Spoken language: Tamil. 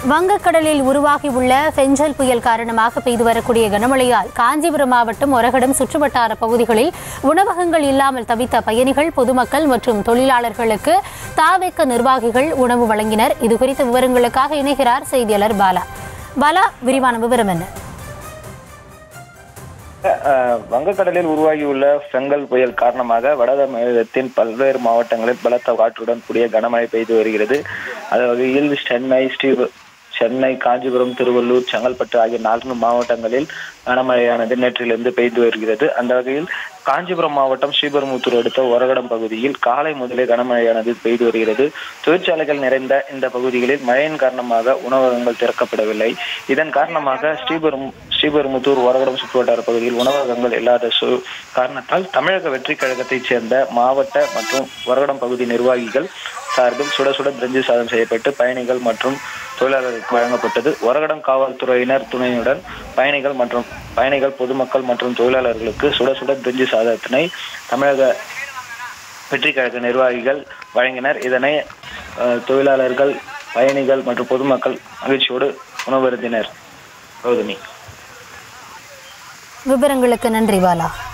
வங்கக்கடலில் உருவாகியுள்ள பெஞ்சல் புயல் காரணமாக பெய்து வரக்கூடிய கனமழையால் காஞ்சிபுரம் மாவட்டம் ஒரகடம் சுற்றுவட்டார பகுதிகளில் உணவகங்கள் இல்லாமல் தவித்த பயணிகள், பொதுமக்கள் மற்றும் தொழிலாளர்களுக்கு தாவேக நிர்வாகிகள் உணவு வழங்கினர். இதுகுறித்த விவரங்களுக்காக இணைகிறார் செய்தியாளர் பாலா. பாலா, விரிவான விவரம் என்ன? வங்கக்கடலில் உருவாகியுள்ள பெங்கல் புயல் காரணமாக வட தமிழகத்தின் பல்வேறு மாவட்டங்களில் பலத்த காற்றுடன் கூடிய கனமழை பெய்து வருகிறது. அந்த வகையில் சென்னை, காஞ்சிபுரம், திருவள்ளூர், செங்கல்பட்டு ஆகிய 4 மாவட்டங்களில் கனமழையானது நேற்றிலிருந்து பெய்து வருகிறது. அந்த வகையில் காஞ்சிபுரம் மாவட்டம் ஸ்ரீபெரும்புதூர் அடுத்த ஒரகடம் பகுதியில் காலை முதலே கனமழையானது பெய்து வருகிறது. தொழிற்சாலைகள் நிறைந்த இந்த பகுதிகளில் மழையின் காரணமாக உணவகங்கள் திறக்கப்படவில்லை. இதன் காரணமாக ஸ்ரீபெரும்புதூர் ஒரகடம் சுற்றுவட்டார பகுதியில் உணவகங்கள் இல்லாத காரணத்தால் தமிழக வெற்றி கழகத்தைச் சேர்ந்த மாவட்ட மற்றும் ஒரகடம் பகுதி நிர்வாகிகள் சார்பில் சுட சுட பிரிஞ்சி சாதம் செய்யப்பட்டு பயணிகள் மற்றும் தொழிலாளர்களுக்கு வழங்கப்பட்டது. ஒரகடம் காவல்துறையினர் துணையுடன் பயணிகள், பொதுமக்கள் மற்றும் தொழிலாளர்களுக்கு சுட சுட பிரிஞ்சி சாதத்தினை தமிழக வெற்றி கழக நிர்வாகிகள் வழங்கினர். இதனை தொழிலாளர்கள், பயணிகள் மற்றும் பொதுமக்கள் மகிழ்ச்சியோடு உணவருந்தினர். கௌதமி, விவரங்களுக்கு நன்றி பாலா.